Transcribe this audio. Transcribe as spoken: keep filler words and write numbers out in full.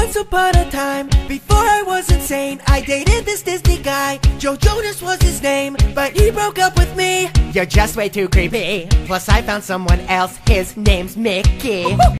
Once upon a time, before I was insane, I dated this Disney guy. Joe Jonas was his name, but he broke up with me. You're just way too creepy. Plus I found someone else, his name's Mickey.